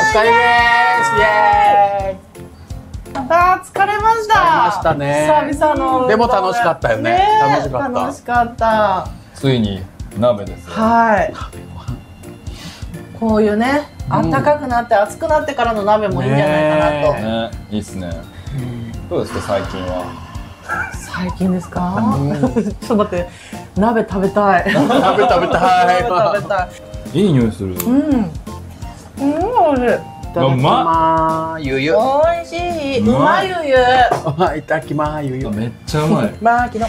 疲れです。イエーイ。 あー疲れました。 疲れましたね。 久々の。 でも楽しかったよね。楽しかった。 楽しかった。 ついに鍋です。 はい。こういうね、暖かくなって暑くなってからの鍋もいいんじゃないかなと。 ね、いいっすね。どうですか最近は。 最近ですか？ちょっと待って、鍋食べたい。 食べたい。 食べたい。 いい匂いする。 美味しい。 いただきまーす。ゆゆ。 美味しい。うまいゆゆ。 いただきまーす。ゆゆ。 めっちゃうまい。 まあ、きの。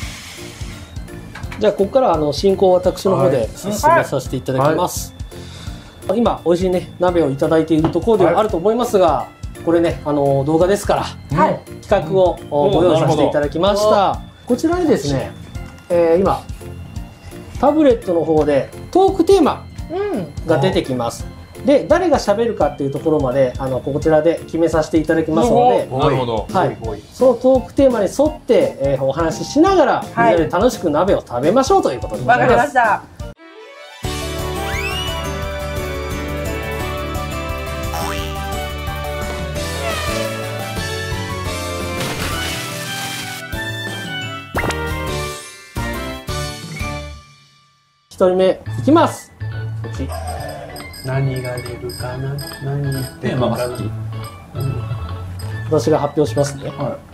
じゃあここから進行を私の方で進めさせていただきます。今美味しいね鍋をいただいているところではあると思いますが、これね動画ですから企画をご用意させていただきました。こちらにですね、今タブレットの方でトークテーマが出てきます。で誰が喋るかっていうところまでこちらで決めさせていただきますので、 なるほど。 はい、そのトークテーマに沿って、お話ししながら、みんなで楽しく鍋を食べましょうということでございます。 わかりました。 1人目いきます。 何が出るかな。何テーマが好き。 私が発表しますね。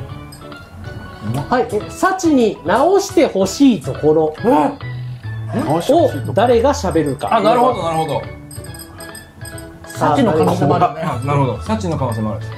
はい、幸に直してほしいところを誰が喋るか。 あ、なるほどなるほど。 幸の可能性もあるね。 なるほど。幸の可能性もある。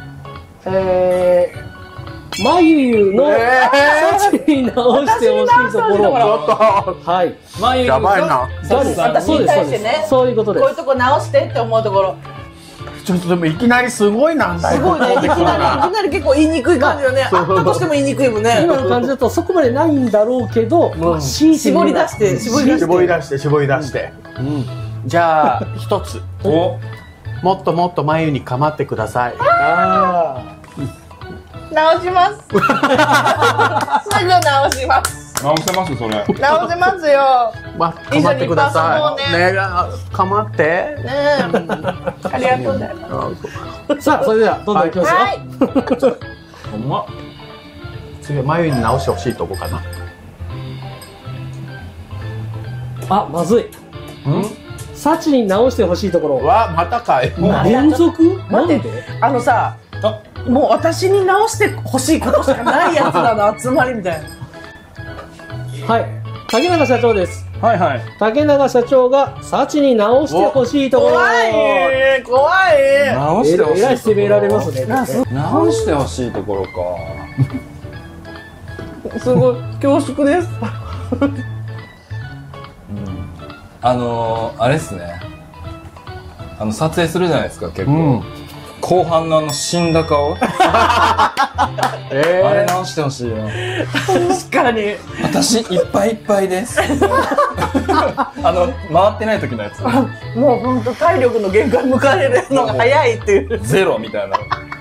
まゆゆの幸に直してほしいところ。はい。 まゆゆやばいな。 私に対してね。 そういうことです。 こういうとこ直してって思うところ。 ちょっとでもいきなりすごいなんだよ。 すごいね。いきなり結構言いにくい感じよね。あったとしても言いにくいもんね。 今の感じだとそこまでないんだろうけど、 絞り出して絞り出して。じゃあ一つ。もっともっと眉に構ってください。 直します。すぐ直します。 直せますそれ。 直せますよ。 構ってください。ね、構って。 ね、ありがとうね。 さあ、それではどんどんいきますよ。 ほんま。 次は眉に直してほしいとこかな。 あ、まずい。幸に直してほしいところ。 わ、またかい。 連続？ 待って、さ、もう私に直してほしいことしかないやつだな、集まりみたいな。はい、 竹永社長です。 はいはい。 竹永社長が幸に直してほしいところ。 怖い。 直してほしい。 えらい責められますね。 直してほしいところか。 すごい恐縮です。 あれっすね。撮影するじゃないですか結構。後半の死んだ顔。あれ直してほしいな。 確かに。 私いっぱいいっぱいです。回ってない時のやつ。 もう本当体力の限界迎えるのが早いっていう。 ゼロみたいな。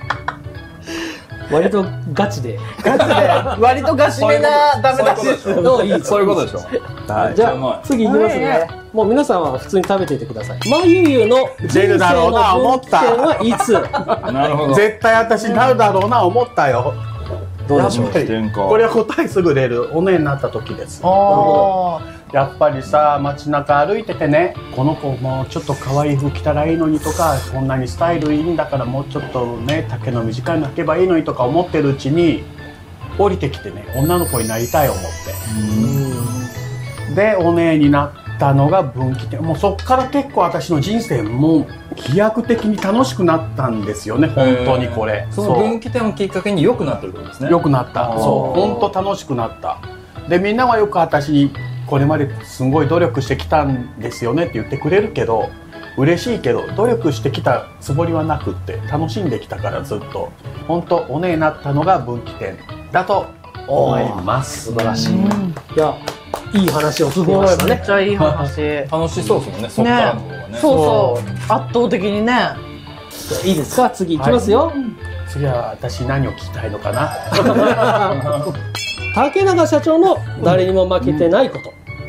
割とガチで。 割とガチめなダメ出しです。 そういうことでしょ。 じゃあ次いきますね。もう皆さんは普通に食べていてください。まゆゆの人生の分岐点はいつ？ なるほど。 絶対私なるだろうな思ったよ。 どうでしょう。 これは答えすぐ出る。おねになった時です。やっぱりさ、街中歩いててね、この子もうちょっと可愛い服着たらいいのにとか、こんなにスタイルいいんだからもうちょっとね、丈の短いの履けばいいのにとか思ってるうちに降りてきてね、女の子になりたい思って。で、おねになったのが分岐点。もうそっから結構私の人生も飛躍的に楽しくなったんですよね、本当にこれ。 その分岐点をきっかけに良くなってるってことですね。 良くなった。そう、本当楽しくなった。で、みんなはよく私にこれまですごい努力してきたんですよねって言ってくれるけど、嬉しいけど努力してきたつもりはなくって楽しんできたからずっと本当おねになったのが分岐点だと思います。 素晴らしい。いや、いい話を聞きましたね。 めっちゃいい話。 楽しそうですもんね。そっからの方がね。 そう、圧倒的にね。 いいですか？次いきますよ。 次は私何を聞きたいのかな。 竹永社長の誰にも負けてないこと。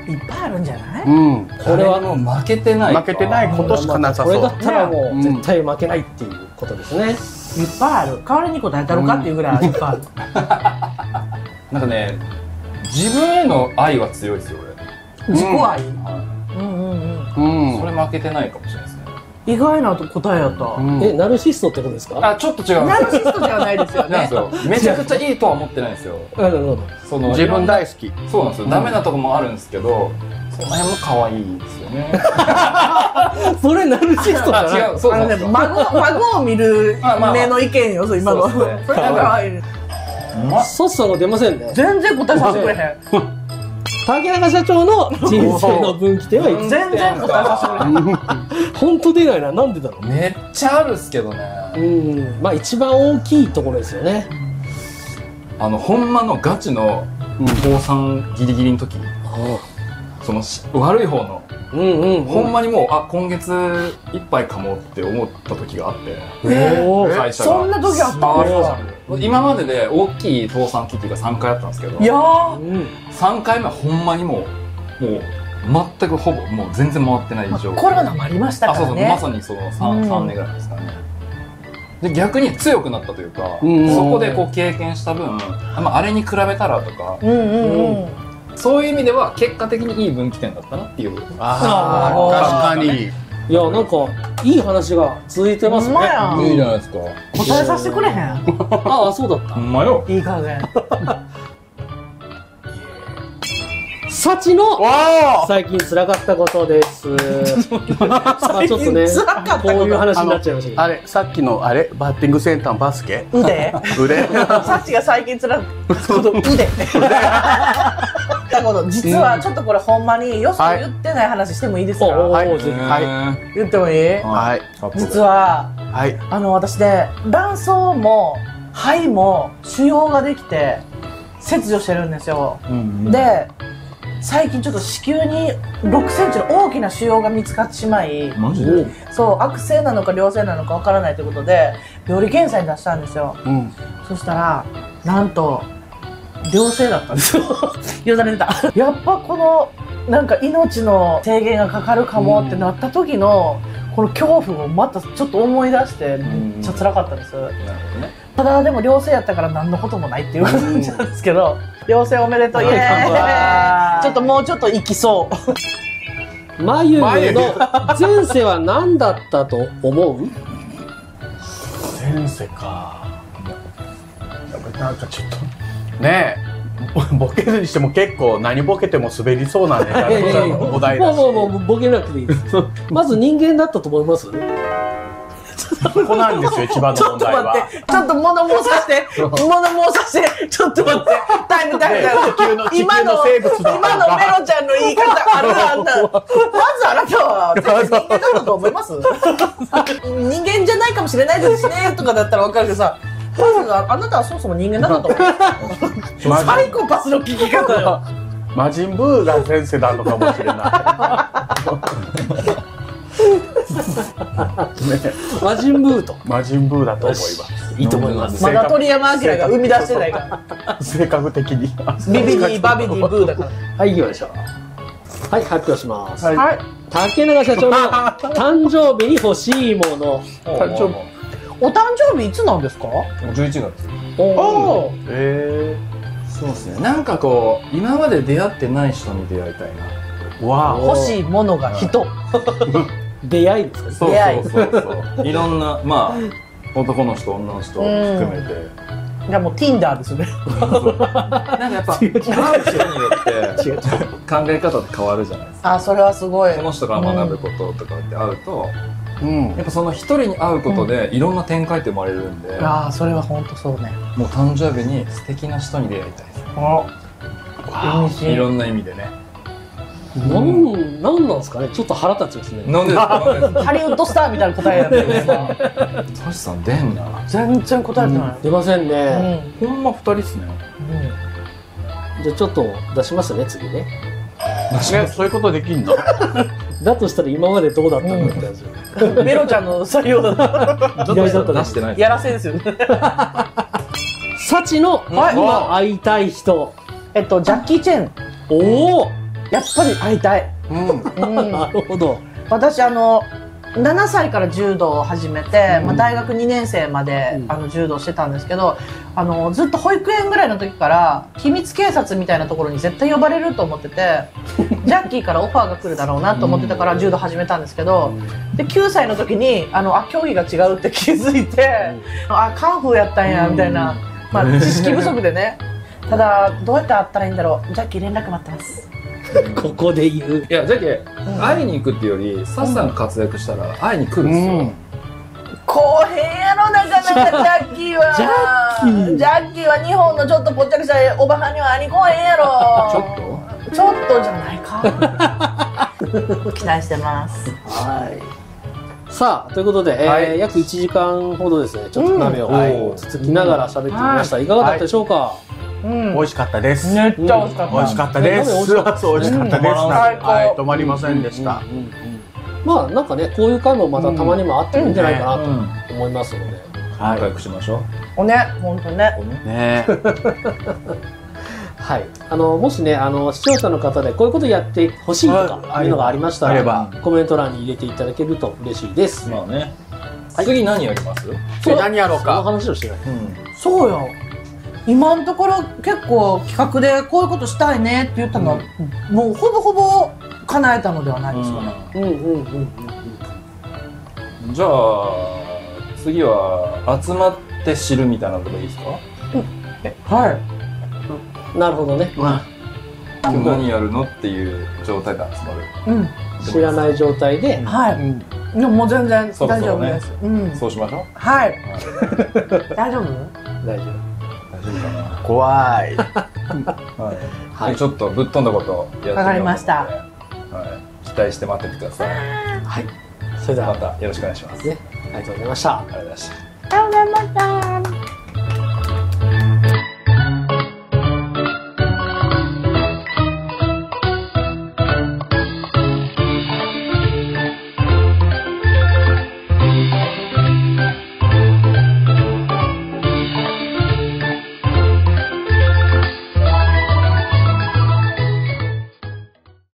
いっぱいあるんじゃない？ うん。 これはもう負けてないか。 負けてないことしかなさそう。 これだったらもう絶対負けないっていうことですね。 いっぱいある。代わりに答えたろかっていうぐらいいっぱいある。 なんかね、自分への愛は強いですよ、 自己愛。 俺。 うん。 それ負けてないかもしれないですね。 意外な答えやった。 ナルシストってことですか？ あ、ちょっと違う。 ナルシストではないですよね。 なんですよ。めちゃくちゃいいとは思ってないんですよ。 なるほど。 その自分大好き。 そうなんですよ。ダメなとこもあるんですけど、その辺も可愛いですよね。 それナルシストじゃない。 違う、そうあのね、 なんですよ。 孫を見る目の意見よ、今の。 そうですねそれが可愛い。 ソッさんが出ませんね。 全然答えさせてくれへん。 竹中社長の人生の分岐点はいつ？ 全然答えさせてくれへん。 本当出ないな。なんでだろう。 めっちゃあるっすけどね。 まあ一番大きいところですよね。 ほんまのガチの高3ギリギリの時、その悪い方の、ほんまにもう、あ、今月いっぱいかもって思った時があって、会社が。 そんな時あったんですか？ 今までで大きい倒産危機が3回あったんですけど、 いやー、 3回目はほんまにもう全くほぼもう全然回ってない状況。 コロナもありましたあ、そうそう、 からね。 まさにその 3年ぐらいですかね。で、逆に強くなったというか、そこでこう経験した分、あれに比べたらとか、そういう意味では結果的にいい分岐点だったなっていう。 ああ、確かに。 いや、なんかいい話が続いてますね。 ほんまやん。 いいじゃないですか。 答えさせてくれへん。 ああ、そうだったほ。んまよ。 いい加減。 サチのわ最近辛かったことです。まあちょっとね、 辛かったことこういう話になっちゃいましたけど。 あれ、さっきのあれ、バッティングセンターのバスケ腕腕サチが最近つら腕だこと実はちょっとこれほんまによそ言ってない話してもいいですか？ はいは言ってもいい？ はい。 実ははい。 私ね、卵巣も肺も腫瘍ができて切除してるんですよ。で最近ちょっと子宮に6センチの大きな腫瘍が見つかってしまい、 マジで？ そう、悪性なのか良性なのかわからないということで病理検査に出したんですよ。そしたらなんと良性だったんですよ。よだれ出た。やっぱこのなんか命の制限がかかるかもってなった時のこの恐怖をまたちょっと思い出してめっちゃ辛かったです。 なるほどね。 ただでも良性やったから何のこともないっていう感じなんですけど、良性おめでとう、イエーイ。ちょっともうちょっといきそう。 眉毛の前世は何だったと思う？ 前世か。やっぱりなんかちょっとねえ、ボケるにしても結構何ボケても滑りそうなんで、お題だし。 もうボケなくていいです。まず人間だったと思います？ ここなんですよ、一番のちょっと問題は。 待って、ちょっと物申させて、物申させて、ちょっと待って、タイム。今の生物だ今のメロちゃんの言い方あるあんた。まずあなたは人間だったと思います？人間じゃないかもしれないですねとかだったらわかるけどさ、まずあなたはそもそも人間だったと思う。サイコパスの聞き方よ。 魔人ブーが前世なのかもしれない。 魔人ブーと。 魔人ブーだと思います。 いいと思います。 まだ鳥山明が生み出してないから。 性格的に。 ビビディバビディブーだから。 はい、行きましょう。はい、発表します。 はい。 竹永社長の誕生日に欲しいもの。 誕生日お誕生日いつなんですか 11月。 おそうですね。なんかこう今まで出会ってない人に出会いたいな。 わ欲しいものが人。 出会いですかね。 そう出会いそういろんなまあ男の人女の人含めて。 じゃあもう Tinder ですね。 なんかやっぱ会う人によって考え方って変わるじゃないですか。 あ、それはすごい。 その人から学ぶこととかって会うと、 うんやっぱその一人に会うことでいろんな展開って生まれるんで、 ああ、それは本当そうね。 もう誕生日に素敵な人に出会いたいです。 意味いろんな意味でね。 なんなんですかね。ちょっと腹立ちますね。 なんでですか？ ハリウッドスターみたいな答えやったけどさ、 トシさん出んな。 全然答えてない。 出ませんね。 ほんま二人っすね。 じゃあちょっと出しますね、次ね。 そういうことできんの？ だとしたら今までどうだったんだって話。 メロちゃんの採用だった。 嫌いだった出してない。 やらせですよね。 サチの今会いたい人。 ジャッキー・チェン。 おお。 やっぱり会いたい。 なるほど。 私7歳から柔道を始めて、大学2年生まで柔道してたんですけど、ずっと保育園ぐらいの時から秘密警察みたいなところに絶対呼ばれると思っててジャッキーからオファーが来るだろうなと思ってたから柔道始めたんですけど、で9歳の時に競技が違うって気づいて、カンフーやったんやみたいな、知識不足でね。ただどうやって会ったらいいんだろう。ジャッキー連絡待ってます。 ここで言う。 いや、じゃけ、会いに行くっていうより、サッさん活躍したら会いに来るんですよ。 こうへんやろ、なかなかジャッキーは。ジャッキーは日本のちょっとぽっちゃくしたおばはんには会いに来へんやろ。ちょっとじゃないか。期待してます。 はい。さあ、ということで、約1時間ほどですね、ちょっと鍋をつつきながら喋ってみました。いかがだったでしょうか？ 美味しかったです。 めっちゃ美味しかった。 美味しかったです。美味しかったです。はい、止まりませんでした。 まあなんかね、こういう回もまたたまにもあってもいいんじゃないかなと思いますので、 仲良くしましょう。本当ね。 ね。 はい。もしね、視聴者の方でこういうことやってほしいとかいうのがありましたら、コメント欄に入れていただけると嬉しいです。 まあね。次何やります？ 何やろうか。 その話をしてない。 そうよ。今のところ結構企画でこういうことしたいねって言ったのは、もうほぼほぼ叶えたのではないですかね。 じゃあ次は集まって知るみたいなことでいいですか？ はい。 なるほどね。 今日何やるのっていう状態で集まる。 知らない状態で。 はい。でももう全然大丈夫です。 そうしましょう。 はい。大丈夫？ 大丈夫。 怖い。 はい。ちょっとぶっ飛んだことやってみようと思って。 わかりました。 はい。期待して待っててください。 はい。それではまたよろしくお願いします。 ね。ありがとうございました。 ありがとうございました。 ありがとうございました。